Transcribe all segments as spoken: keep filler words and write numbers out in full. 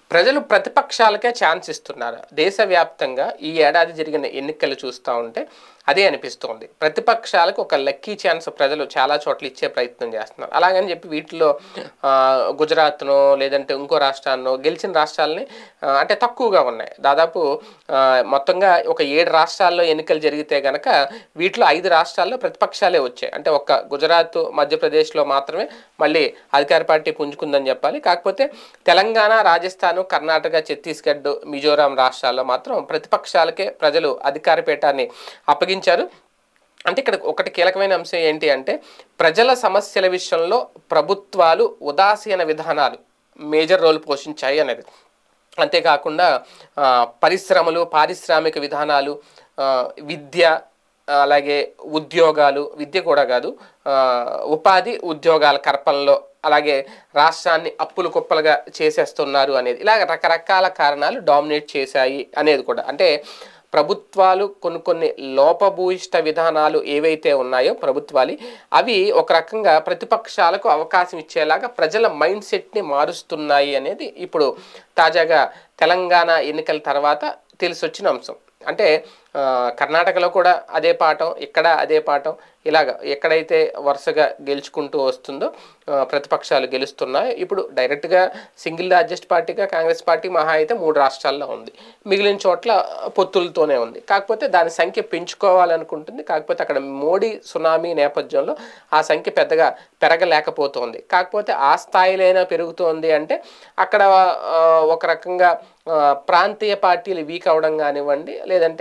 ప్రజలు ప్రతిపక్షాలకే ఛాన్స్ ఇస్తున్నారు. దేశవ్యాప్తంగా ఈ ఏడాది జరిగిన ఎన్నికలు చూస్తూ ఉంటే అదే అనిపిస్తోంది. ప్రతిపక్షాలకు ఒక లక్కీ ఛాన్స్ ప్రజలు చాలా చోట్ల ఇచ్చే ప్రయత్నం చేస్తున్నారు. అలాగని చెప్పి వీటిలో గుజరాత్నో లేదంటే ఇంకో రాష్ట్రాన్నో గెలిచిన రాష్ట్రాలని అంటే తక్కువగా ఉన్నాయి. దాదాపు మొత్తంగా ఒక ఏడు రాష్ట్రాల్లో ఎన్నికలు జరిగితే కనుక వీటిలో ఐదు రాష్ట్రాల్లో ప్రతిపక్షాలే వచ్చాయి. అంటే ఒక్క గుజరాత్, మధ్యప్రదేశ్లో మాత్రమే మళ్ళీ అధికార పార్టీ పుంజుకుందని చెప్పాలి. కాకపోతే తెలంగాణ, రాజస్థాన్, కర్ణాటక, ఛత్తీస్గఢ్, మిజోరాం రాష్ట్రాల్లో మాత్రం ప్రతిపక్షాలకే ప్రజలు అధికార పీఠాన్ని అప్పగించారు. అంటే ఇక్కడ ఒకటి కీలకమైన అంశం ఏంటి అంటే ప్రజల సమస్యల విషయంలో ప్రభుత్వాలు ఉదాసీన విధానాలు మేజర్ రోల్ పోషించాయి అనేది. అంతేకాకుండా పరిశ్రమలు, పారిశ్రామిక విధానాలు, విద్య, అలాగే ఉద్యోగాలు, విద్య కూడా కాదు ఉపాధి ఉద్యోగాల కల్పనలో, అలాగే రాష్ట్రాన్ని అప్పులు కుప్పలుగా చేసేస్తున్నారు అనేది, ఇలాగ రకరకాల కారణాలు డామినేట్ చేశాయి అనేది కూడా. అంటే ప్రభుత్వాలు కొన్ని కొన్ని లోపభూయిష్ట విధానాలు ఏవైతే ఉన్నాయో ప్రభుత్వాలు అవి ఒక రకంగా ప్రతిపక్షాలకు అవకాశం ఇచ్చేలాగా ప్రజల మైండ్ సెట్ని మారుస్తున్నాయి అనేది ఇప్పుడు తాజాగా తెలంగాణ ఎన్నికల తర్వాత తెలిసొచ్చిన అంశం. అంటే కర్ణాటకలో కూడా అదే పాఠం, ఇక్కడ అదే పాఠం, ఇలాగ ఎక్కడైతే వరుసగా గెలుచుకుంటూ వస్తుందో ప్రతిపక్షాలు గెలుస్తున్నాయి. ఇప్పుడు డైరెక్ట్గా సింగిల్ లార్జెస్ట్ పార్టీగా కాంగ్రెస్ పార్టీ మహా అయితే మూడు రాష్ట్రాల్లో ఉంది, మిగిలిన చోట్ల పొత్తులతోనే ఉంది. కాకపోతే దాని సంఖ్య పెంచుకోవాలనుకుంటుంది. కాకపోతే అక్కడ మోడీ సునామీ నేపథ్యంలో ఆ సంఖ్య పెద్దగా పెరగలేకపోతుంది. కాకపోతే ఆ స్థాయిలైనా పెరుగుతోంది అంటే అక్కడ ఒక రకంగా ప్రాంతీయ పార్టీలు వీక్ అవడం కానివ్వండి, లేదంటే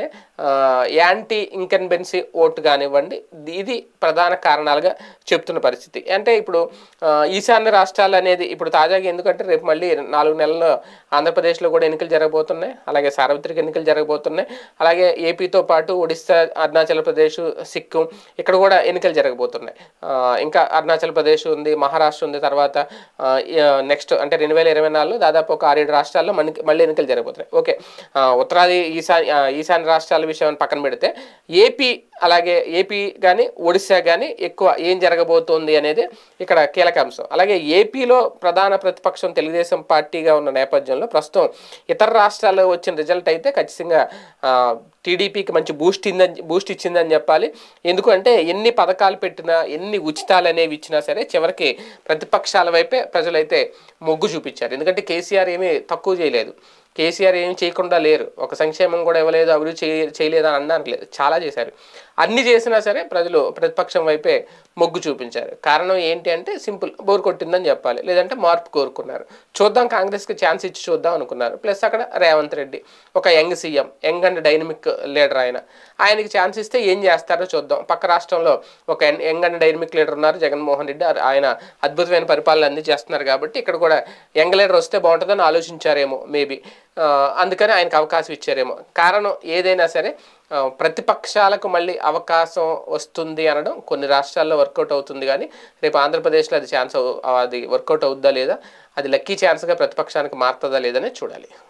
యాంటీ ఇన్కంబెన్సీ ఓటు కానివ్వండి, ఇది ప్రధాన కారణాలుగా చెప్తున్న పరిస్థితి. అంటే ఇప్పుడు ఈశాన్య రాష్ట్రాలు అనేది ఇప్పుడు తాజాగా ఎందుకంటే రేపు మళ్ళీ నాలుగు నెలల్లో ఆంధ్రప్రదేశ్లో కూడా ఎన్నికలు జరగబోతున్నాయి, అలాగే సార్వత్రిక ఎన్నికలు జరగబోతున్నాయి, అలాగే ఏపీతో పాటు ఒడిస్సా, అరుణాచల్ ప్రదేశ్, సిక్కిం ఇక్కడ కూడా ఎన్నికలు జరగబోతున్నాయి. ఇంకా అరుణాచల్ ప్రదేశ్ ఉంది, మహారాష్ట్ర ఉంది, తర్వాత నెక్స్ట్ అంటే రెండు వేల ఇరవై నాలుగులో దాదాపు ఒక ఆరేడు రాష్ట్రాల్లో మనకి మళ్ళీ ఎన్నికలు జరగబోతున్నాయి. ఓకే, ఉత్తరాది ఈశా ఈశాన్య రాష్ట్రాల విషయాన్ని పక్కన పెడితే ఏపీ, అలాగే ఏపీ కానీ ఒడిశా కానీ ఎక్కువ ఏం జరగబోతోంది అనేది ఇక్కడ కీలక అంశం. అలాగే ఏపీలో ప్రధాన ప్రతిపక్షం తెలుగుదేశం పార్టీగా ఉన్న నేపథ్యంలో ప్రస్తుతం ఇతర రాష్ట్రాల్లో వచ్చిన రిజల్ట్ అయితే ఖచ్చితంగా టీడీపీకి మంచి బూస్ట్ ఇందని బూస్ట్ ఇచ్చిందని చెప్పాలి. ఎందుకంటే ఎన్ని పథకాలు పెట్టినా, ఎన్ని ఉచితాలు అనేవి ఇచ్చినా సరే చివరికి ప్రతిపక్షాల వైపే ప్రజలైతే మొగ్గు చూపించారు. ఎందుకంటే కేసీఆర్ ఏమీ తక్కువ చేయలేదు, కేసీఆర్ ఏమి చేయకుండా లేరు, ఒక సంక్షేమం కూడా ఇవ్వలేదు, అభివృద్ధి చేయ చేయలేదు అని అనడానికి లేదు, చాలా చేశారు. అన్ని చేసినా సరే ప్రజలు ప్రతిపక్షం వైపే మొగ్గు చూపించారు. కారణం ఏంటి అంటే సింపుల్, బోర్ కొట్టిందని చెప్పాలి, లేదంటే మార్పు కోరుకున్నారు. చూద్దాం, కాంగ్రెస్కి ఛాన్స్ ఇచ్చి చూద్దాం అనుకున్నారు. ప్లస్ అక్కడ రేవంత్ రెడ్డి ఒక young CM, young and dynamic leader, ఆయన ఆయనకి ఛాన్స్ ఇస్తే ఏం చేస్తారో చూద్దాం. పక్క రాష్ట్రంలో ఒక యంగ్ అండ్ డైనమిక్ లీడర్ ఉన్నారు, జగన్మోహన్ రెడ్డి, ఆయన అద్భుతమైన పరిపాలన అందించేస్తున్నారు. కాబట్టి ఇక్కడ కూడా యంగ్ లీడర్ వస్తే బాగుంటుందని ఆలోచించారేమో మేబీ, అందుకని ఆయనకు అవకాశం ఇచ్చారేమో. కారణం ఏదైనా సరే ప్రతిపక్షాలకు మళ్ళీ అవకాశం వస్తుంది అనడం కొన్ని రాష్ట్రాల్లో వర్కౌట్ అవుతుంది, కానీ రేపు ఆంధ్రప్రదేశ్లో అది ఛాన్స్ అది వర్కౌట్ అవుద్దా లేదా, అది లక్కీ ఛాన్స్గా ప్రతిపక్షానికి మారుతుందా లేదనే చూడాలి.